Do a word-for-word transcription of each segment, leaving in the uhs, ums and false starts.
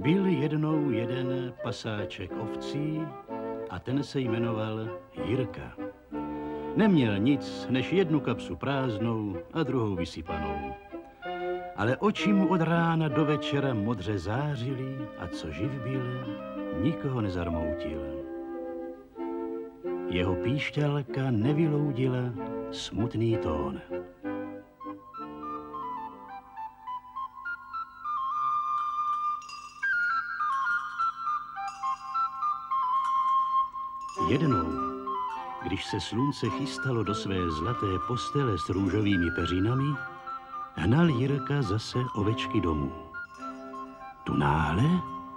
Byl jednou jeden pasáček ovcí a ten se jmenoval Jirka. Neměl nic než jednu kapsu prázdnou a druhou vysypanou. Ale oči mu od rána do večera modře zářily a co živ byl, nikoho nezarmoutil. Jeho píšťalka nevyloudila smutný tón. Jednou, když se slunce chystalo do své zlaté postele s růžovými peřinami, hnal Jirka zase ovečky domů. Tu náhle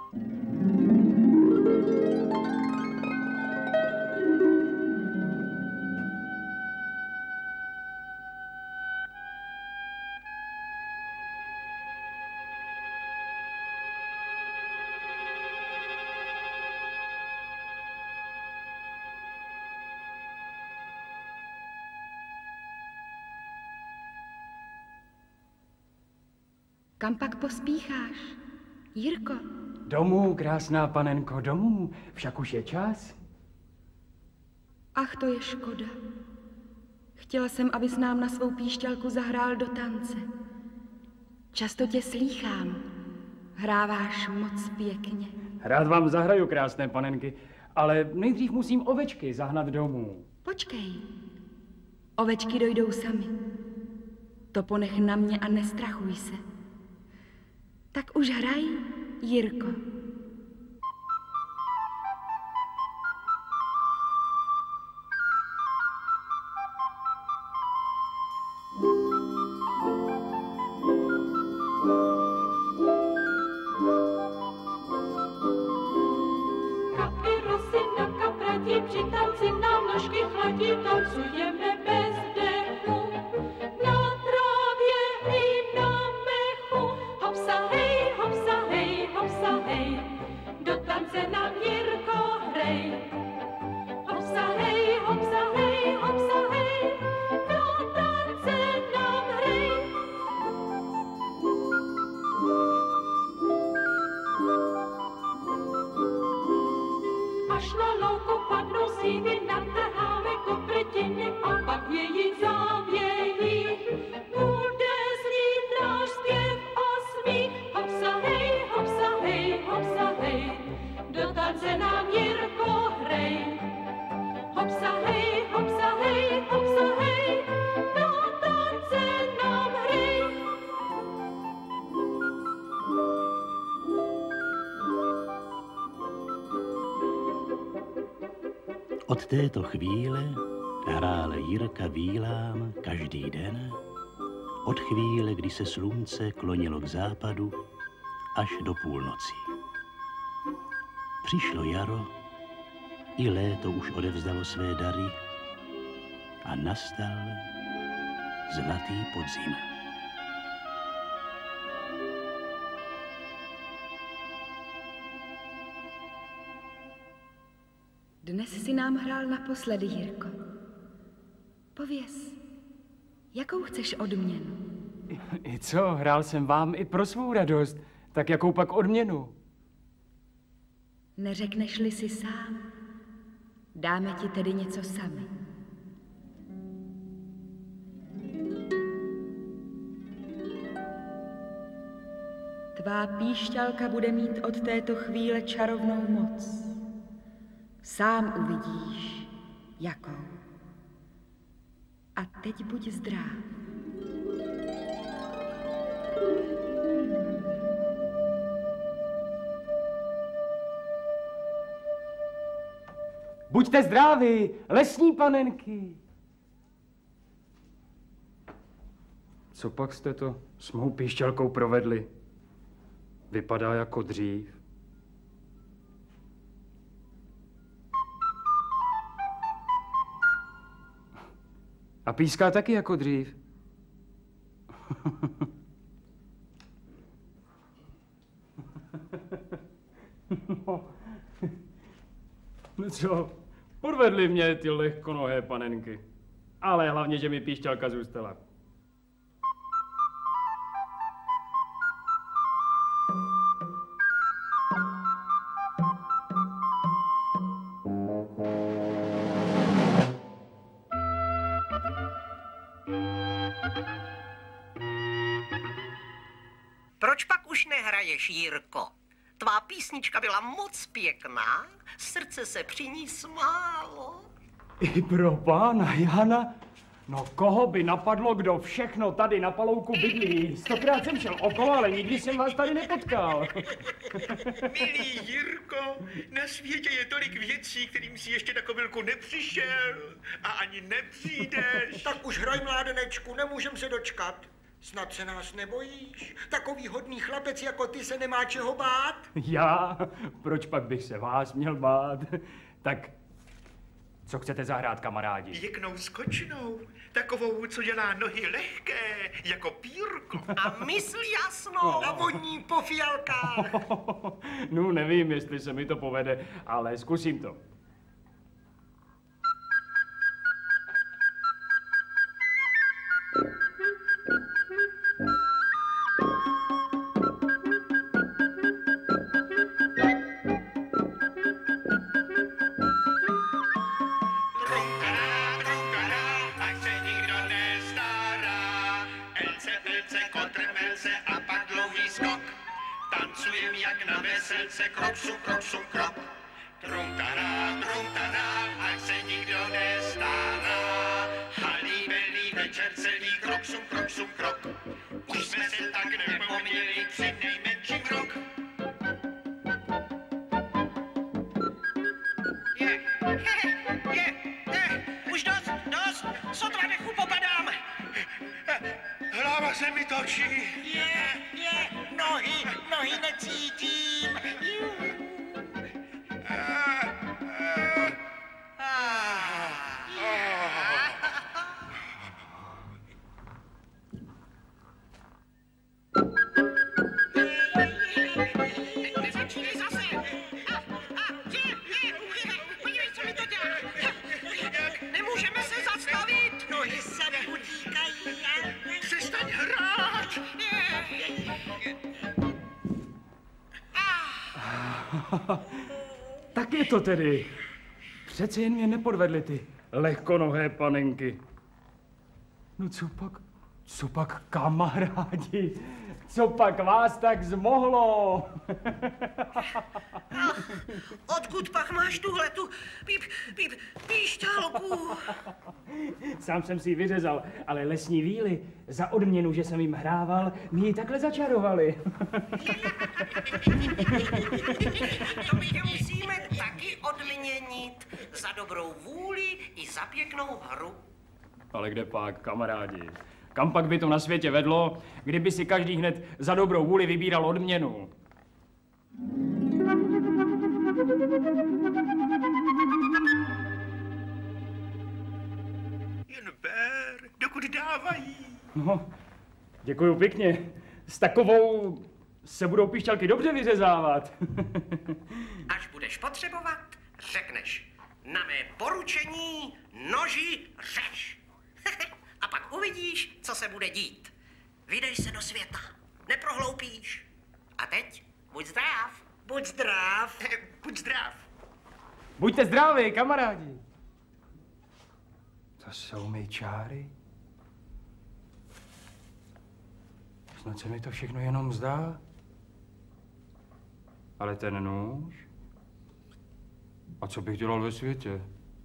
Kam pak pospícháš, Jirko? Domů, krásná panenko, domů, však už je čas. Ach, to je škoda. Chtěla jsem, abys nám na svou píšťalku zahrál do tance. Často tě slýchám. Hráváš moc pěkně. Rád vám zahraju, krásné panenky, ale nejdřív musím ovečky zahnat domů. Počkej. Ovečky dojdou sami. To ponech na mě a nestrachuj se. Tak už hraj, Jirko. Kapky rosy na kapratí, při tanci nám nožky chladí, tancujeme bez dechu. Na trávě i na mechu, hopsa hej, hopsa hej, hopsa hej, do tance nám Jirko hrej. Hopsa hej, hopsa hej, hopsa hej, do tance nám hrej. Až na louku padnou sívy, natrháme koprytiny a pak její závějí. Bude znít náš zpěv a smích. Hopsa hej, hopsa hej, hopsa hej, do tance nám Jirko hrej. Hopsa hej, hopsa hej, hopsa hej, do tance nám hrej. od této chvíle hrál Jirka vílám každý den, od chvíle, kdy se slunce klonilo k západu, až do půlnoci. Přišlo jaro, i léto už odevzdalo své dary a nastal zlatý podzim. Dnes si nám hrál naposledy, Jirko. Pověz, jakou chceš odměnu? I, I co, hrál jsem vám i pro svou radost, tak jakou pak odměnu? Neřekneš-li si sám, dáme ti tedy něco sami. Tvá píšťalka bude mít od této chvíle čarovnou moc. Sám uvidíš, jakou. A teď buď zdrav. Buďte zdraví, lesní panenky. Co pak jste to s mou píšťalkou provedli? Vypadá jako dřív. A píská taky jako dřív. No. No co, podvedli mě ty lehkonohé panenky. Ale hlavně, že mi píšťalka zůstala. už nehraješ, Jirko. Tvá písnička byla moc pěkná, srdce se při ní smálo. I pro pána Jana? No koho by napadlo, kdo všechno tady na Palouku bydlí? Stokrát jsem šel okolo, ale nikdy jsem vás tady nepotkal. Milý Jirko, na světě je tolik věcí, kterým si ještě na kobylku nepřišel a ani nepřijdeš. Tak už hraj, mládenečku, nemůžem se dočkat. Snad se nás nebojíš? Takový hodný chlapec jako ty se nemá čeho bát? Já? Proč pak bych se vás měl bát? Tak, co chcete zahrát, kamarádi? Pěknou skočnou, takovou, co dělá nohy lehké, jako pírko. A mysl jasnou. A vodní po fialkách. No, nevím, jestli se mi to povede, ale zkusím to. Tancujem jak na veselce, krok sum, krok sum, krok. Trumtará, trumtará, ať se nikdo nestará. Halí, belí, večer celý, krok sum, krok sum, krok. Už jsme se tak nepoměli při nejmenším rok. Je, je, je, je, už dost, dost, sotva dechu popadám. Hlava se mi točí. Je, je, nohy, nohy necítím. Nezačínej zase. Podívej, co mi to dělá. Nemůžeme se zastavit. Nohy se utíkají. Přestaň hrát. Tak je to tedy. Přece jen mě nepodvedly ty lehkonohé panenky. No co pak, co pak kamarádi, co pak vás tak zmohlo? Odkud pak máš tuhle tu pí, pí, píšťalku? Sám jsem si ji vyřezal, ale lesní víly za odměnu, že jsem jim hrával, mi ji takhle začarovali. To my tě musíme taky odměnit za dobrou vůli i za pěknou hru. Ale kde pak, kamarádi? Kam pak by to na světě vedlo, kdyby si každý hned za dobrou vůli vybíral odměnu? Jen ber, dokud dávají. No, děkuju pěkně. S takovou se budou píšťalky dobře vyřezávat. Až budeš potřebovat, řekneš na mé poručení noži řeš. A pak uvidíš, co se bude dít. Vydej se do světa, neprohloupíš. A teď buď zdrav. Buď zdrav. Buď zdrav. Buďte zdraví, kamarádi. To jsou mi čáry? Snad se mi to všechno jenom zdá. Ale ten nůž? A co bych dělal ve světě?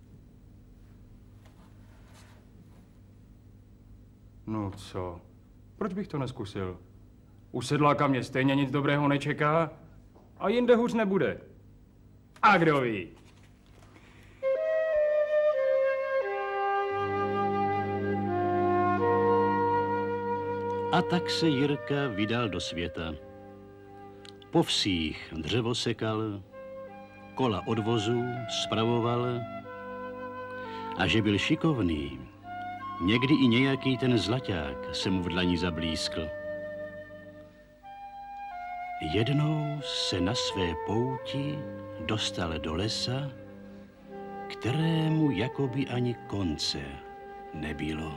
No co? Proč bych to neskusil? U sedláka mě stejně nic dobrého nečeká a jinde hůř nebude. A kdo ví? A tak se Jirka vydal do světa. Po vsích dřevo sekal, kola odvozu spravoval a že byl šikovný, někdy i nějaký ten zlaťák se mu v dlani zablískl. Jednou se na své pouti dostal do lesa, kterému jakoby ani konce nebylo.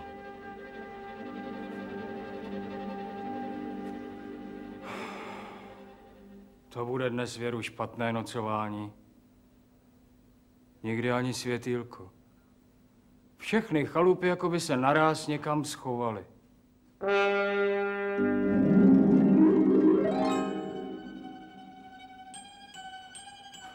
To bude dnes věru špatné nocování. Nikdy ani světýlko. Všechny chalupy jako by se naráz někam schovaly.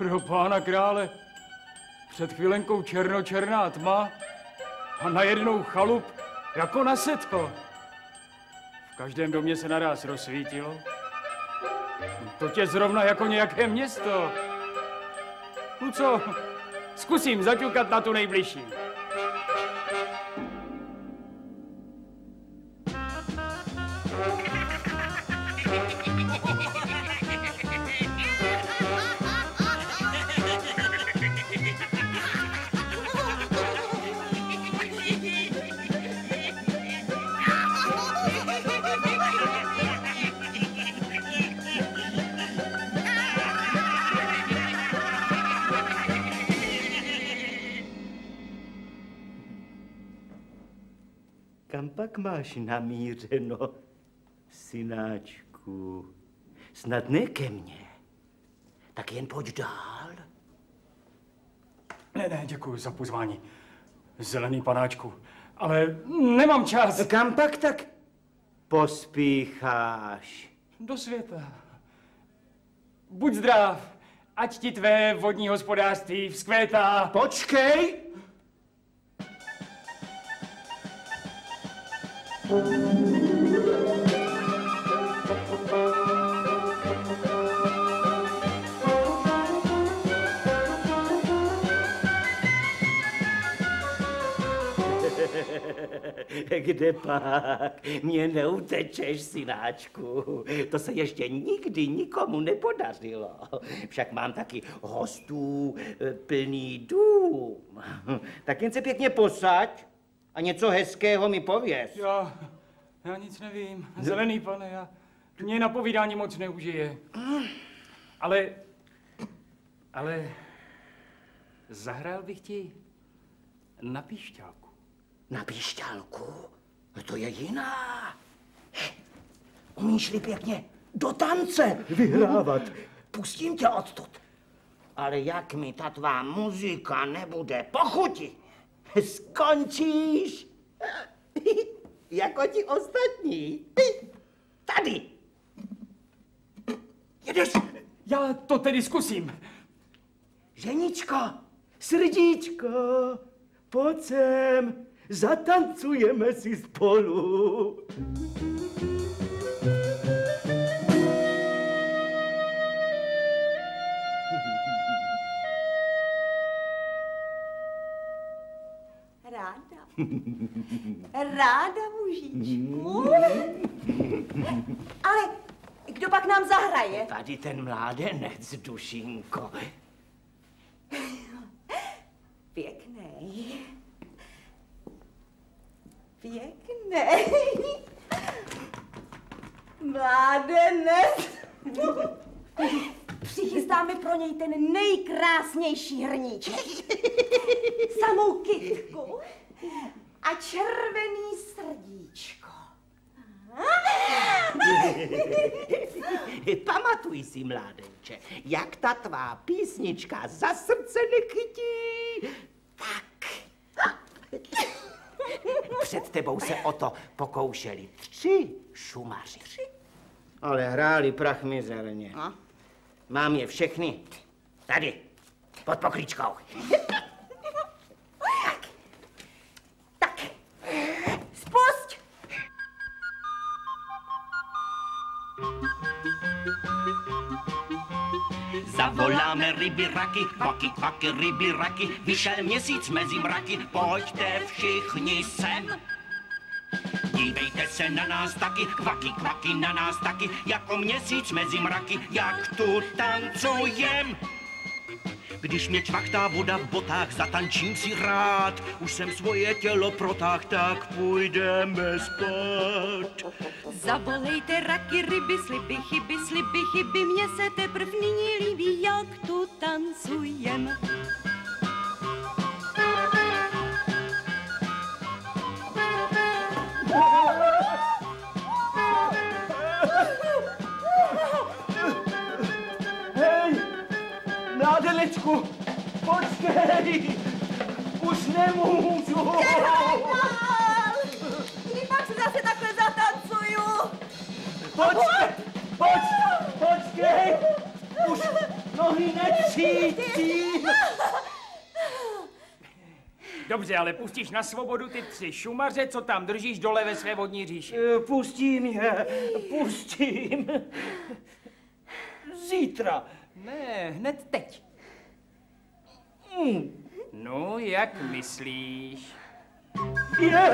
Pro pána krále, před chvilenkou černočerná tma a najednou chalup jako na setko. V každém domě se naráz rozsvítilo. To tě zrovna jako nějaké město. No co, zkusím zaťukat na tu nejbližší. Kam pak máš namířeno, synáčku? Snad ne ke mně. Tak jen pojď dál. Ne, ne, děkuji za pozvání, zelený panáčku, ale nemám čas. Kam pak tak pospícháš? Do světa. Buď zdrav, ať ti tvé vodní hospodářství vzkvétá. Počkej! Kde pak? Mě neutečeš, synáčku. To se ještě nikdy nikomu nepodařilo. Však mám taky hostů plný dům. Tak jen se pěkně posaď a něco hezkého mi pověz. Já, já nic nevím. Zelený pane, já, mě na povídání moc neužije. Ale, ale zahrál bych ti na píšťálku. Na píšťálku? To je jiná. Umíš-li pěkně do tance vyhrávat? Pustím tě odtud. Ale jak mi ta tvá muzika nebude po chuti, skončíš jako ti ostatní. Tady. Jedeš? Já to tedy zkusím. Ženičko, srdíčko, pojď sem, zatancujeme si spolu. Ráda. Ráda, mužičku. Ale kdo pak nám zahraje? Tady ten mládenec, dušinko. Pěknej. Pěknej. Mládenec. Přichystáme pro něj ten nejkrásnější hrníček. Samou kytku a červený srdíčko. Pamatuj si, mládenče, jak ta tvá písnička za srdce nechytí, tak. Před tebou se o to pokoušeli tři šumaři. Ale hráli prach mizerně. No. Mám je všechny tady, pod poklíčkou. Tak. Tak. Spusť. Zavoláme ryby raky, kvaky, kvaky, ryby raky, vyšel měsíc mezi mraky, pojďte všichni sem. Dívejte se na nás taky, kvaky, kvaky na nás taky, jako měsíc mezi mraky, jak tu tancujem. Když mě čvachtá voda v botách, zatančím si rád, už jsem svoje tělo protáhl, tak půjdeme spát. Zavolejte raky, ryby, sliby, chyby, sliby, chyby, mně se teprv nyní líbí, jak tu tancujem. Mládenečku, počkej, už nemůžu. Kdy pak se zase takhle zatancuju? Počkej, poč, počkej, už nohy necítím. Dobře, ale pustíš na svobodu ty tři šumaře, co tam držíš dole ve své vodní říši. Pustím je, pustím. Zítra. Ne, hned teď. Mm. No, jak myslíš? Je! Ne!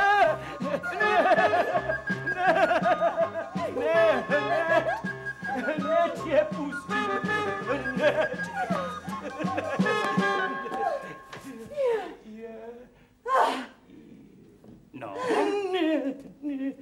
Ne! Ne! Ne! Ne tě pustím! Ne! No. Ne! Ne!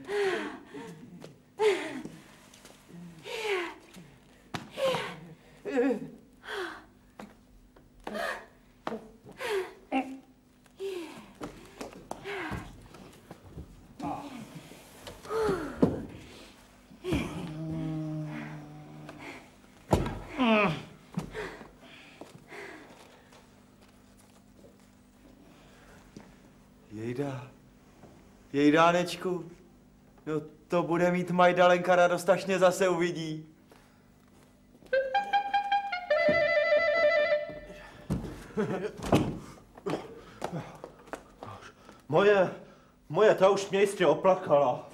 Jejda, jejdánečku, no to bude mít Majdalenka radost, až mě zase uvidí. Moje, moje ta už mě jistě oplakala.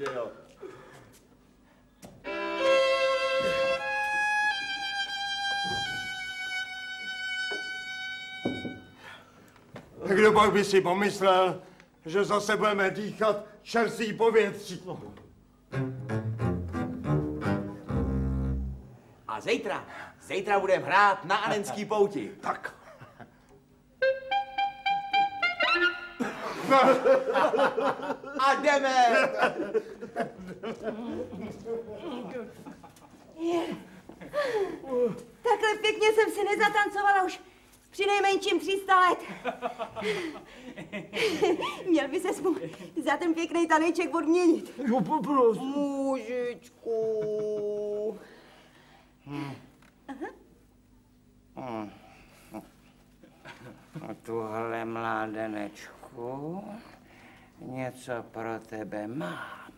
Kdo pak by si pomyslel, že zase budeme dýchat čerstvý povětří. A zítra, zítra budeme hrát na Anenský pouti. Tak. A jdeme! Takhle pěkně jsem si nezatancovala už při nejmenším tři sta let. Měl by ses mu za ten pěkný taneček odměnit. Jo, poprosu. Mužičku. Hmm. Hmm. A tuhle mládenečku něco pro tebe mám.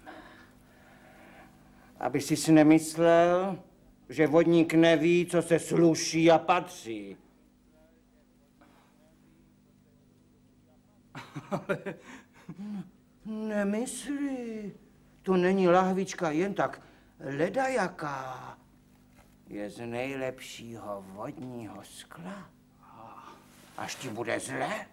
Aby si si nemyslel, že vodník neví, co se sluší a patří. Ale nemyslí. To není lahvička jen tak ledajaká. Je z nejlepšího vodního skla. Až ti bude zle,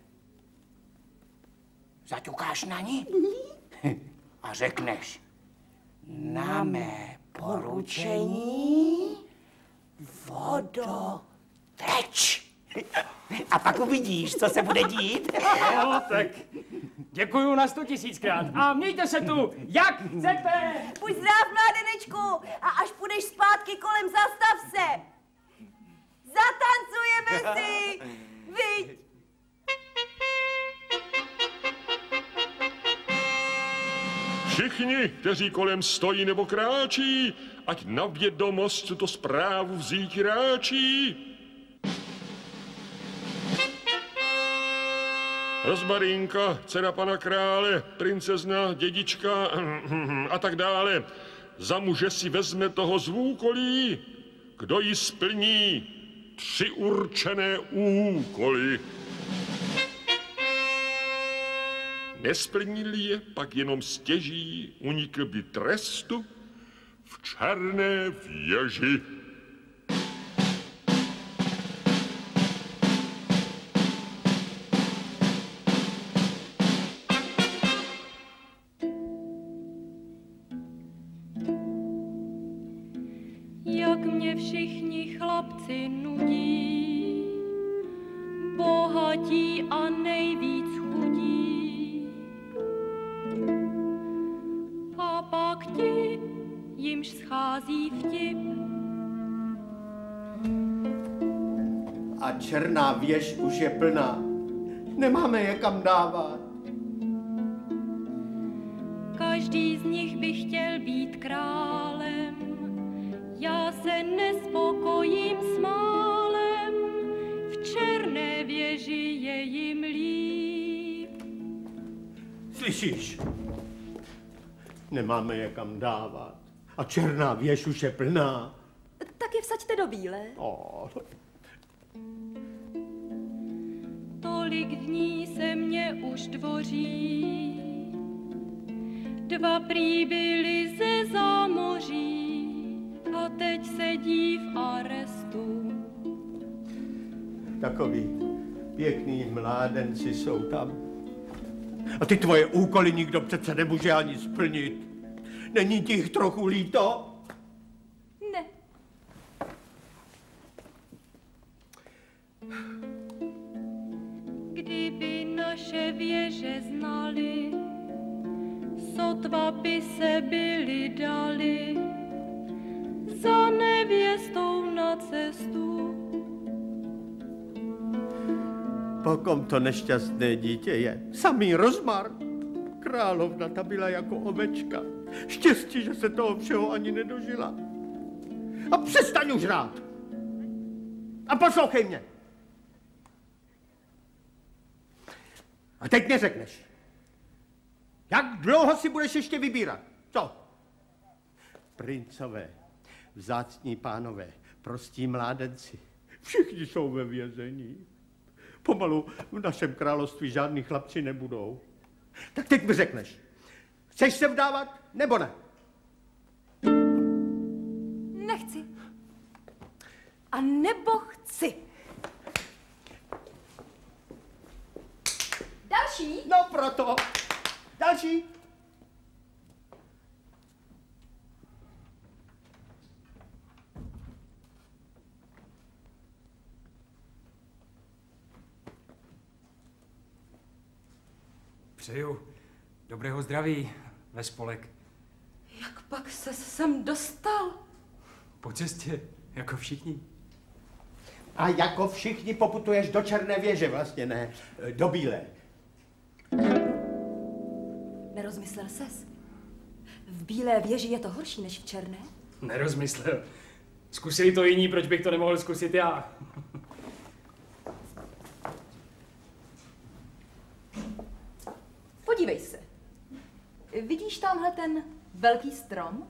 zaťukáš na ní a řekneš: na mé poručení vodo teč. A pak uvidíš, co se bude dít. No, tak děkuju na sto tisíckrát a mějte se tu, jak chcete. Buď zdrav, mládenečku, a až půjdeš zpátky kolem, zastav se. Zatancujeme si, viď? Všichni, kteří kolem stojí nebo kráčí, ať na vědomost tuto zprávu vzít ráčí. Rozmarinka, dcera pana krále, princezna, dědička a tak dále. Za muže si vezme toho zvůkolí, kdo jí splní tři určené úkoly. Nesplnil je, pak jenom stěží unikl by trestu v černé věži. Jak mě všichni chlapci nudí, bohatí a nejvíc chudí. A pak ti, jimž schází vtip. A černá věž už je plná. Nemáme je kam dávat. Každý z nich by chtěl být králem, já se nespokojím s málem, v černé věži je jim líp. Slyšíš? Nemáme je kam dávat. A černá věž už je plná. Tak je vsaďte do bílé. Oh. tolik dní se mě už dvoří. Dva prý byli ze zámoří a teď sedí v arestu. Takový pěkný mládenci jsou tam. A ty tvoje úkoly nikdo přece nemůže ani splnit. Není ti jich trochu líto? Ne. Kdyby naše věže znali, sotva by se byli dali za nevěstou na cestu. Po kom to nešťastné dítě je? Samý rozmar. Královna ta byla jako ovečka. Štěstí, že se toho všeho ani nedožila. A přestaň už rád. A poslouchej mě. A teď mě řekneš, jak dlouho si budeš ještě vybírat? Co? Princové, vzácní pánové, prostí mládenci, všichni jsou ve vězení. Pomalu v našem království žádný chlapci nebudou. Tak teď mi řekneš, chceš se vdávat, nebo ne? Nechci. A nebo chci. Další? No proto. Další. Přeju dobrého zdraví ve spolek. Jak pak se sem dostal? Po cestě, jako všichni. A jako všichni poputuješ do Černé věže, vlastně ne, do Bílé. Nerozmyslel ses? V Bílé věži je to horší než v Černé? Nerozmyslel. Zkusili to jiní, proč bych to nemohl zkusit já? Podívej se. Vidíš tamhle ten velký strom?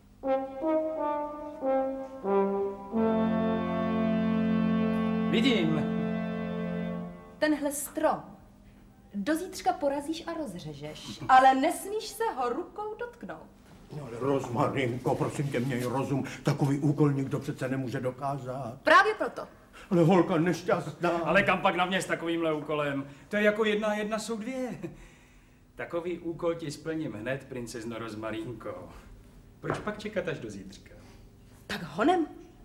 Vidím. Tenhle strom do zítřka porazíš a rozřežeš, ale nesmíš se ho rukou dotknout. No ale Rozmarinko, prosím tě, měj rozum, takový úkol nikdo přece nemůže dokázat. Právě proto. Ale holka nešťastná. Ale kam pak na mě s takovýmhle úkolem? To je jako jedna a jedna jsou dvě. Takový úkol ti splním hned, princezno Rozmarínko. Proč pak čekat až do zítřka? Tak honem.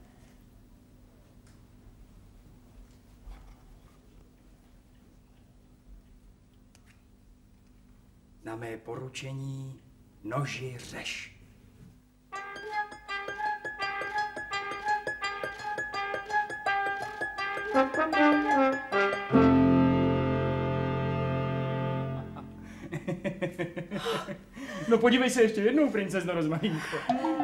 Na mé poručení noži řeš. No podívej se ještě jednou, princezno Rozmarínko.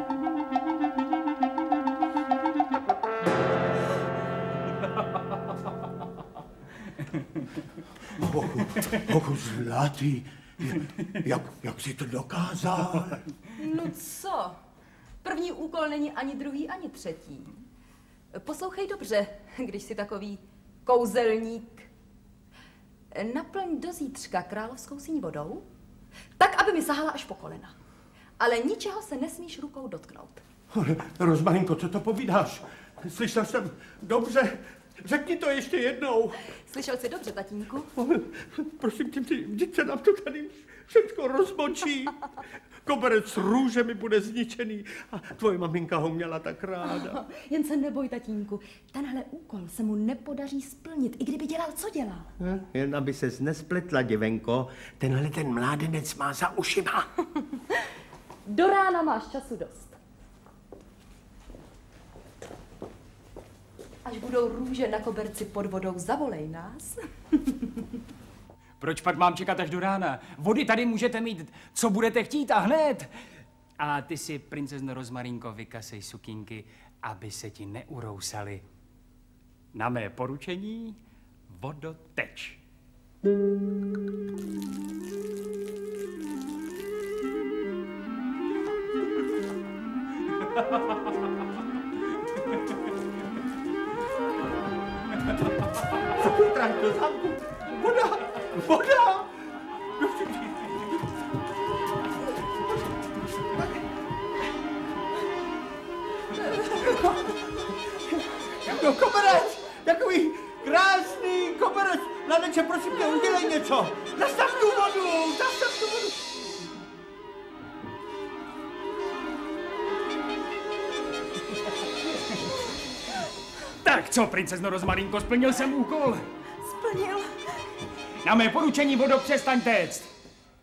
Bohu, bohu zlatý, jak, jak jsi to dokázal? No co? První úkol není ani druhý, ani třetí. Poslouchej dobře, když jsi takový kouzelník. Naplň do zítřka královskou síň vodou, tak, aby mi sahala až po kolena. Ale ničeho se nesmíš rukou dotknout. Rozmarinko, co to povídáš? Slyšel jsem dobře. Řekni to ještě jednou. Slyšel jsi dobře, tatínku? Prosím tě, vždyť se nám to tady všechno rozmočí. Koberec růže mi bude zničený a tvoje maminka ho měla tak ráda. Jen se neboj, tatínku. Tenhle úkol se mu nepodaří splnit, i kdyby dělal, co dělal. Jen aby ses nespletla, děvenko. Tenhle ten mládenec má za ušima. Do rána máš času dost. Až budou růže na koberci pod vodou, zavolej nás. Proč pak mám čekat až do rána? Vody tady můžete mít, co budete chtít a hned. A ty si, princezno Rozmarínko, vykasej sukinky, aby se ti neurousaly. Na mé poručení vodoteč. Trať, Do zámku. Voda! Voda! No koberec! Takový krásný koberec! Mladenče, prosím tě, udělej něco! Zastav tu vodu! Zastav tu vodu! Tak co, princezno Rozmarinko, splnil jsem úkol. Splnil. Na mé poručení, vodo, přestaň téct.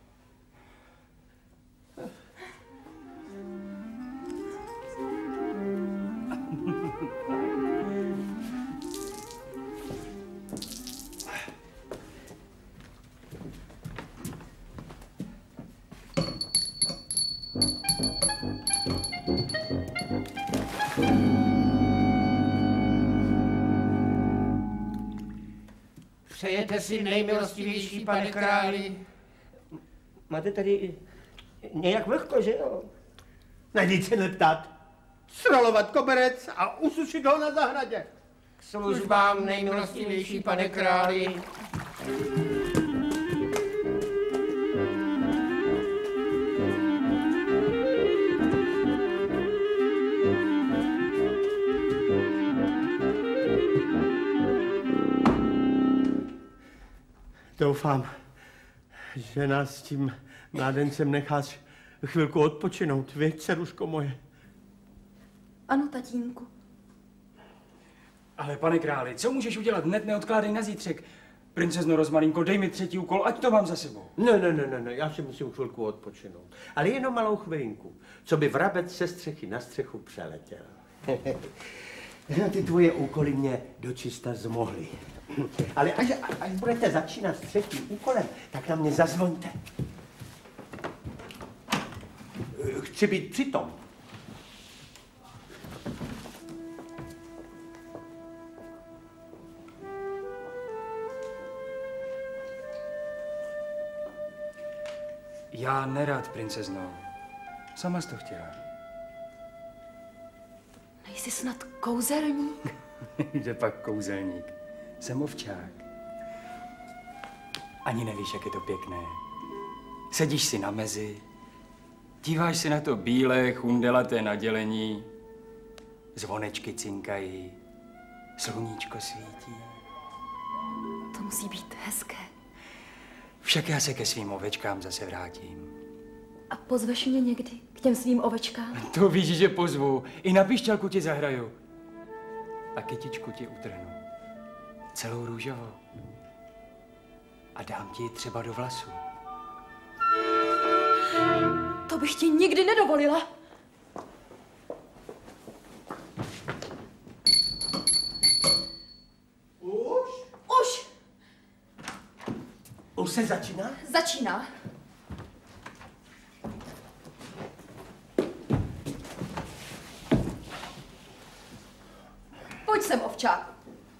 Přejete si, nejmilostivější pane králi? Máte tady nějak vlhko, že jo? Na nic se neptat. Srolovat koberec a usušit ho na zahradě. K službám, nejmilostivější pane králi. Doufám, že nás s tím mládencem necháš chvilku odpočinout, viď, dceruško moje? Ano, tatínku. Ale pane králi, co můžeš udělat? Hned neodkládej na zítřek. Princezno Rozmarinko, dej mi třetí úkol, ať to mám za sebou. Ne, ne, ne, ne, ne, já si musím chvilku odpočinout. Ale jenom malou chvilinku, co by vrabec se střechy na střechu přeletěl. Ty tvoje úkoly mě dočista zmohly. Ale až, až budete začínat s třetím úkolem, tak na mě zazvoňte. Chci být přitom. Já nerad, princezno. Sama jsi to chtěla. Nejsi snad kouzelník? Jde pak kouzelník. Jsem ovčák. Ani nevíš, jak je to pěkné. Sedíš si na mezi, díváš si na to bílé, chundelaté nadělení, zvonečky cinkají, sluníčko svítí. To musí být hezké. Však já se ke svým ovečkám zase vrátím. A pozveš mě někdy k těm svým ovečkám? To víš, že pozvu. I na pišťalku ti zahraju. A kytičku ti utrhnu. Celou růžovou. A dám ti ji třeba do vlasů. To bych ti nikdy nedovolila. Už? Už. Už se začíná? Začíná. Pojď sem, ovčáku.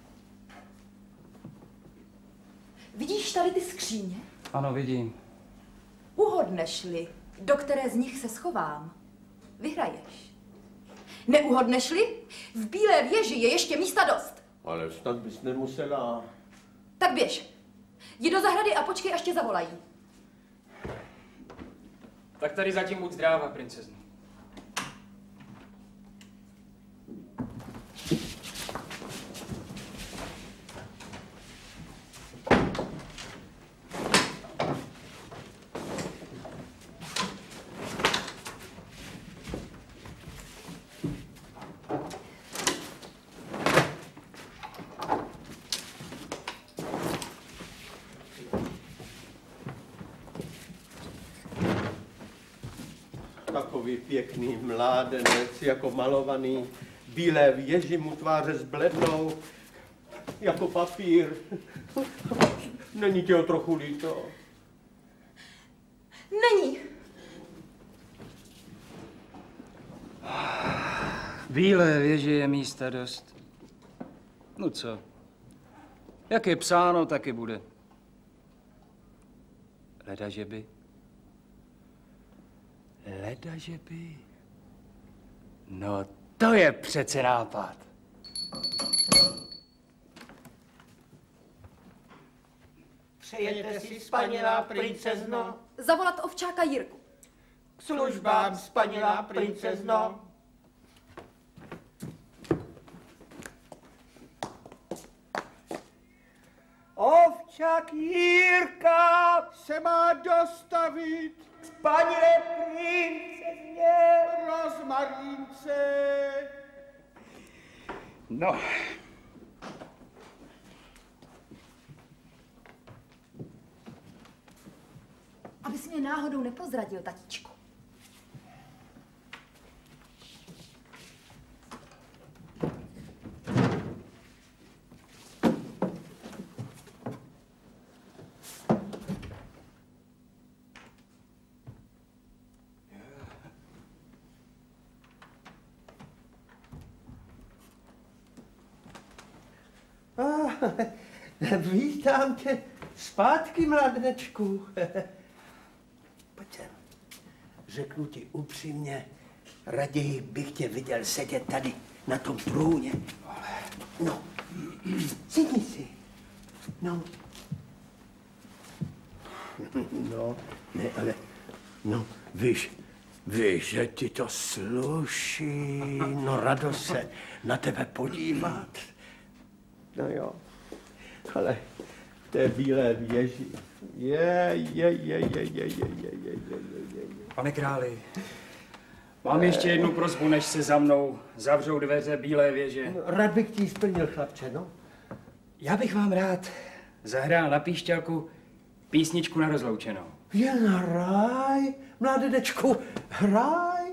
Vidíš tady ty skříně? Ano, vidím. Uhodneš-li, do které z nich se schovám, vyhraješ. Neuhodneš-li, v Bílé věži je ještě místa dost. Ale snad bys nemusela. Tak běž. Jdi do zahrady a počkej, až tě zavolají. Tak tady zatím buď zdráva, princezno. Takový pěkný mládenec, jako malovaný, bílé věži mu tváře zblednou, jako papír. Není tě ho trochu líto? Není. Bílé věži je místa dost. No co? Jak je psáno, tak i bude. Leda, že by. Leda, že by. No, to je přece nápad. Přejete si, spanilá princezno? Zavolat ovčáka Jirku. K službám, spanilá princezno. Ovčák Jirka se má dostavit k spanilé princezně Rozmarínce. No. Abys mě náhodou neprozradil, tatíčku. Vítám tě zpátky, mladečku. Pojď sem. Řeknu ti upřímně, raději bych tě viděl sedět tady na tom trůně. No, sedni si. No. No, ne, ale, no, víš, víš, že ti to sluší. No, radost se na tebe podívat. No jo, ale v té bílé věži. Je, je, je, je, je, je, je, je, je, je, je. Pane králi, mám ještě jednu prosbu, než se za mnou zavřou dveře bílé věže. No, rád bych ti splnil, chlapče, no. Já bych vám rád zahrál na píšťalku písničku na rozloučenou. Jen hraj, mladečku, hraj.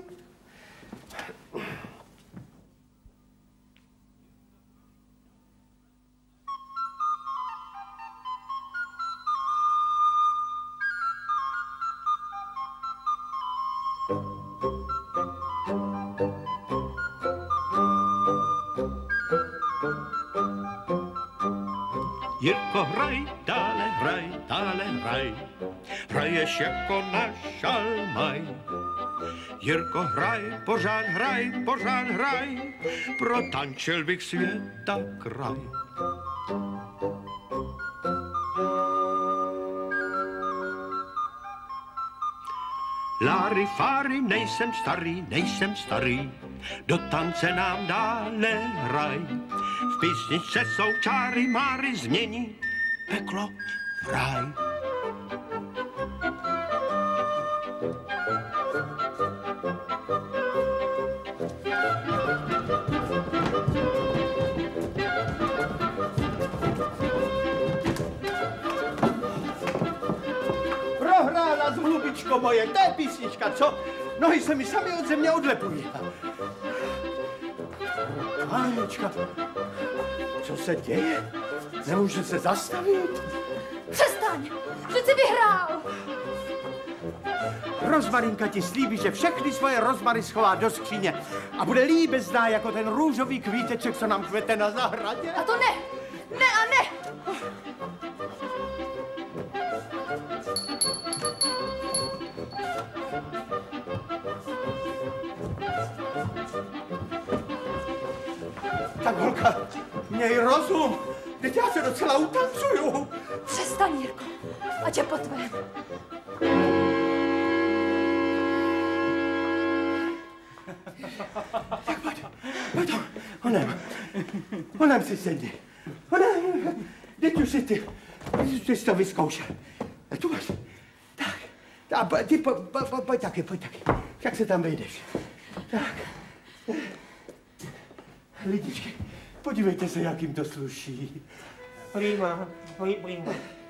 Jirko, hraj, dále hraj, dále hraj, hraješ jako náš šalmaj. Jirko, hraj, pořád hraj, pořád hraj, protančil bych světa kraj. Láry, fáry, nejsem starý, nejsem starý, do tance nám dále hraj. V písničce jsou čáry, máry, změní peklo v ráj. Prohrála z hlubičko moje, to je písnička, co? Nohy se mi sami od země odlepují. Anička, co se děje? Nemůže se zastavit? Přestaň, že jsi vyhrál. Rozmarinka ti slíbí, že všechny svoje rozmary schová do skříně a bude líbezná jako ten růžový kvíteček, co nám kvete na zahradě. A to ne, ne a ne. Tak holka, měj rozum, teď já se docela utancuju. Přestaň, Jirko, ať je po tvém. Tak pojď, pojď, honem, honem si sedni. Honem, teď už si ty, ty jsi to vyzkoušel. A tu máš, tak, a ty po, po, po, pojď taky, pojď taky, jak se tam vejdeš. Tak, lidičky, podívejte se, jak jim to sluší. Prima, prima.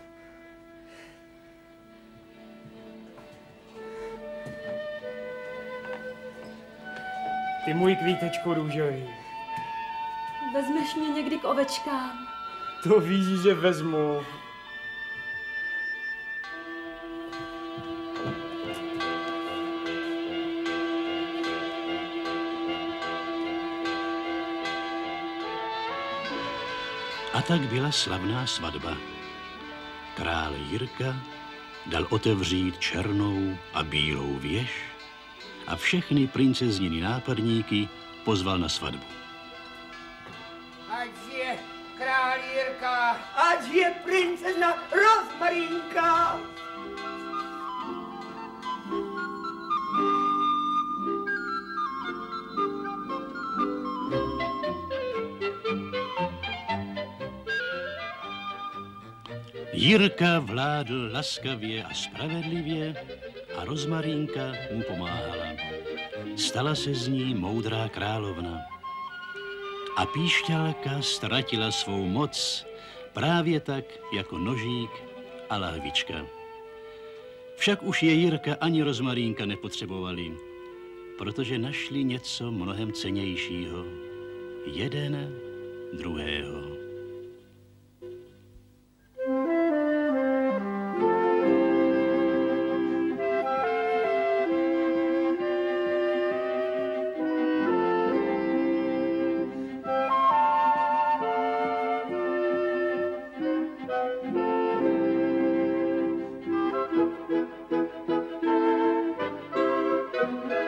Ty můj kvítečku růžový. Vezmeš mě někdy k ovečkám? To víš, že vezmu. A tak byla slavná svatba. Král Jirka dal otevřít černou a bílou věž a všechny princezniny nápadníky pozval na svatbu. Ať žije král Jirka! ať je princezna Rozmarínka. Jirka vládl laskavě a spravedlivě a Rozmarínka mu pomáhala. Stala se z ní moudrá královna. A píšťalka ztratila svou moc právě tak jako Nožík a Lahvička. Však už je Jirka ani Rozmarínka nepotřebovali, protože našli něco mnohem cennějšího. Jeden druhého. Thank you.